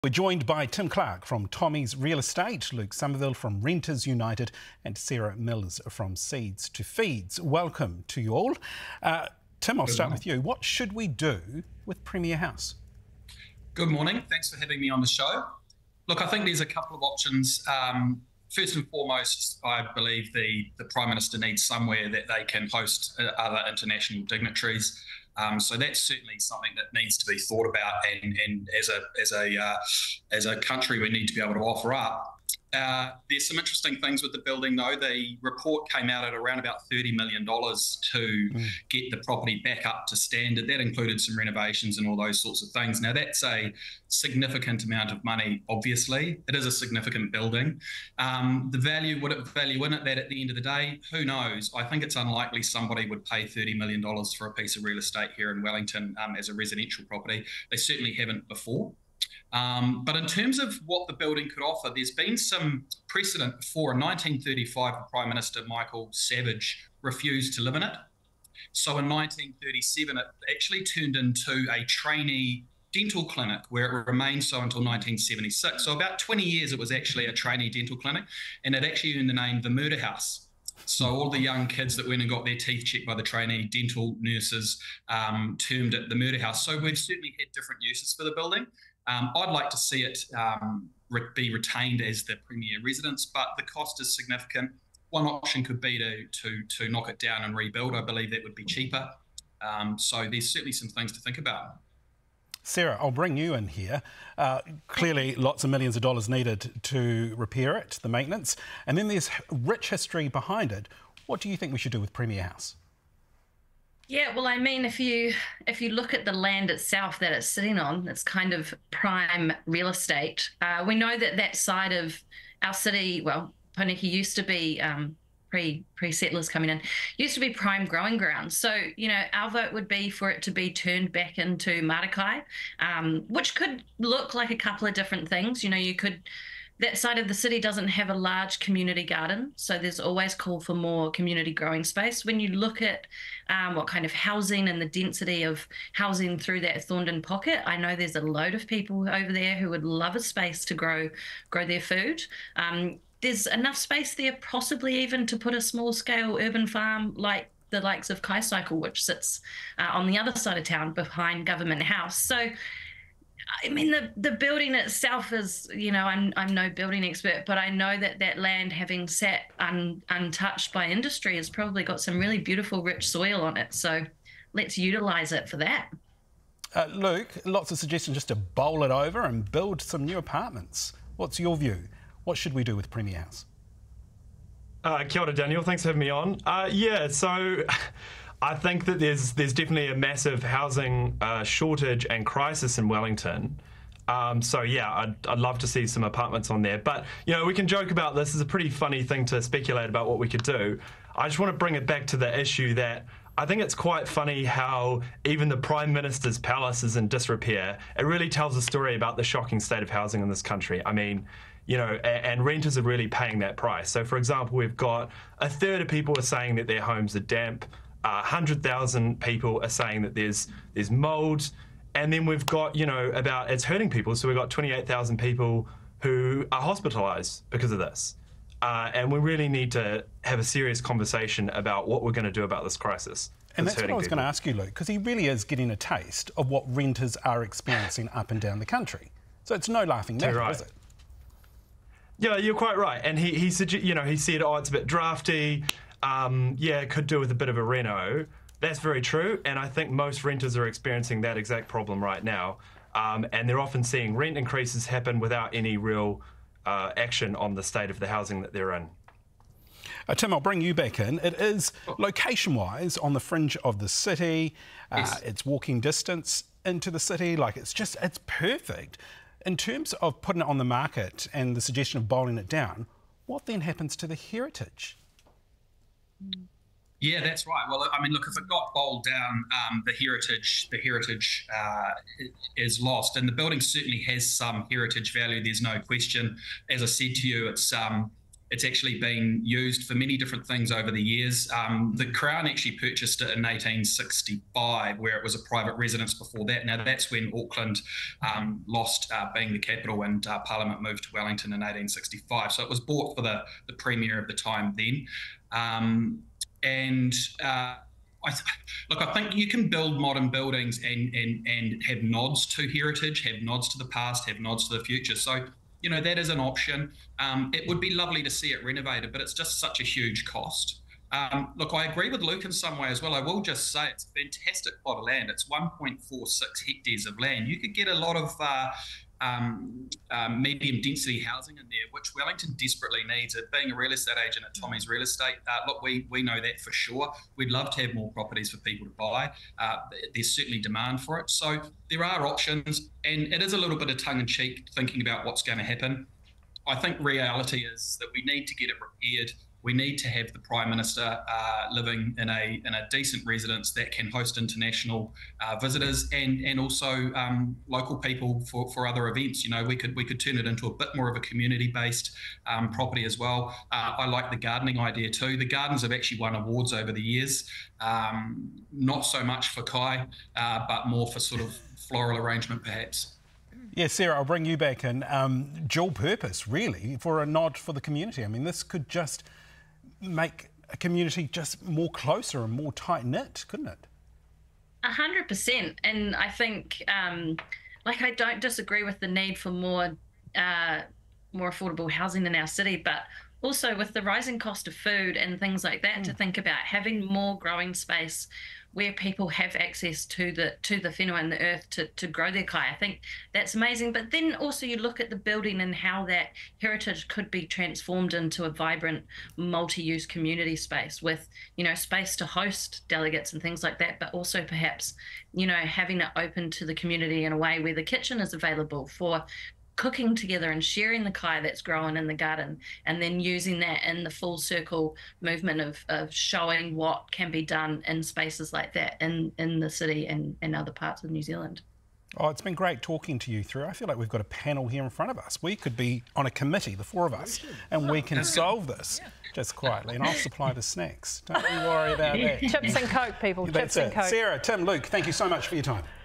We're joined by Tim Clark from Tommy's Real Estate, Luke Somerville from Renters United, and Sarah Mills from Seeds to Feeds. Welcome to you all. Tim, I'll start with you. What should we do with Premier House? Good morning. Thanks for having me on the show. Look, I think there's a couple of options. First and foremost, I believe the Prime Minister needs somewhere that they can host other international dignitaries. So that's certainly something that needs to be thought about, and as a country, we need to be able to offer up. There's some interesting things with the building, though. The report came out at around about $30 million to get the property back up to standard. That included some renovations and all those sorts of things. Now, that's a significant amount of money, obviously. It is a significant building. The value, would it value in it that at the end of the day? Who knows? I think it's unlikely somebody would pay $30 million for a piece of real estate here in Wellington as a residential property. They certainly haven't before. But in terms of what the building could offer, there's been some precedent before. In 1935, the Prime Minister, Michael Savage, refused to live in it. So in 1937, it actually turned into a trainee dental clinic, where it remained so until 1976. So about 20 years, it was actually a trainee dental clinic, and it actually earned the name the Murder House. So all the young kids that went and got their teeth checked by the trainee dental nurses termed it the Murder House. So we've certainly had different uses for the building. I'd like to see it be retained as the premier residence, but the cost is significant. One option could be to knock it down and rebuild. I believe that would be cheaper. So there's certainly some things to think about. Sarah, I'll bring you in here. Clearly, lots of millions of dollars needed to repair it, the maintenance, and then there's rich history behind it. What do you think we should do with Premier House? Yeah, well, I mean, if you look at the land itself that it's sitting on, it's kind of prime real estate. We know that that side of our city, well, Puniki used to be pre-settlers coming in, used to be prime growing ground. So, you know, our vote would be for it to be turned back into Marakai, which could look like a couple of different things. You know, that side of the city doesn't have a large community garden, so there's always call for more community growing space. When you look at what kind of housing and the density of housing through that Thorndon pocket, I know there's a load of people over there who would love a space to grow their food. There's enough space there possibly even to put a small-scale urban farm like the likes of Kaicycle, which sits on the other side of town behind Government House. So, I mean, the building itself is, you know, I'm no building expert, but I know that land, having sat untouched by industry, has probably got some really beautiful, rich soil on it. So let's utilise it for that. Luke, lots of suggestions just to bowl it over and build some new apartments. What's your view? What should we do with Premier House? Kia ora, Daniel. Thanks for having me on. Yeah, so I think that there's definitely a massive housing shortage and crisis in Wellington. So yeah, I'd love to see some apartments on there. But, you know, we can joke about this. It's a pretty funny thing to speculate about what we could do. I just want to bring it back to the issue that I think it's quite funny how even the Prime Minister's palace is in disrepair. It really tells a story about the shocking state of housing in this country. I mean, you know, and renters are really paying that price. So, for example, we've got a third of people are saying that their homes are damp. 100,000 people are saying that there's mould, and then we've got, you know, it's hurting people. So we've got 28,000 people who are hospitalised because of this, and we really need to have a serious conversation about what we're going to do about this crisis. And that's what I was going to ask you, Luke, because he really is getting a taste of what renters are experiencing up and down the country. So it's no laughing matter, is it? Yeah, you're quite right. And he said, oh, it's a bit drafty. Yeah, could do with a bit of a reno. That's very true, and I think most renters are experiencing that exact problem right now, and they're often seeing rent increases happen without any real action on the state of the housing that they're in. Tim, I'll bring you back in. It is location-wise on the fringe of the city. Yes. It's walking distance into the city. Like, it's perfect. In terms of putting it on the market and the suggestion of bowling it down, what then happens to the heritage? Yeah, that's right. Well, I mean, look, if it got bowled down, the heritage is lost, and the building certainly has some heritage value. There's no question. As I said to you, It's actually been used for many different things over the years. The Crown actually purchased it in 1865, where it was a private residence before that. Now, that's when Auckland lost being the capital, and Parliament moved to Wellington in 1865. So it was bought for the Premier of the time then. I think you can build modern buildings and have nods to heritage, have nods to the past, have nods to the future. So, that is an option. It would be lovely to see it renovated, but it's just such a huge cost. I agree with Luke in some way as well. I will just say it's a fantastic plot of land. It's 1.46 hectares of land. You could get a lot of medium density housing in there, which Wellington desperately needs. It being a real estate agent at Tommy's Real Estate, we know that for sure. We'd love to have more properties for people to buy. There's certainly demand for it. So there are options, and it is a little bit of tongue-in-cheek thinking about what's going to happen. I think reality is that we need to get it repaired. We need to have the Prime Minister living in a decent residence that can host international visitors and also local people for other events. We could turn it into a bit more of a community-based property as well. I like the gardening idea too. The gardens have actually won awards over the years, not so much for Kai, but more for sort of floral arrangement perhaps. Yeah, Sarah, I'll bring you back in. Dual purpose, really, for a nod for the community. I mean, this could just make a community just more closer and more tight-knit, couldn't it? 100%. And I think, I don't disagree with the need for more affordable housing in our city, but also with the rising cost of food and things like that, to think about having more growing space where people have access to the whenua and the earth to grow their kai. I think that's amazing. But then also you look at the building and how that heritage could be transformed into a vibrant multi-use community space with, space to host delegates and things like that, but also perhaps, having it open to the community in a way where the kitchen is available for cooking together and sharing the kai that's grown in the garden, and then using that in the full circle movement of showing what can be done in spaces like that in the city and other parts of New Zealand. Oh, it's been great talking to you through. I feel like we've got a panel here in front of us. We could be on a committee, the four of us, and we can solve this just quietly, and I'll supply the snacks. Don't you worry about that. Chips and Coke, people. Chips and Coke. Sarah, Tim, Luke, thank you so much for your time.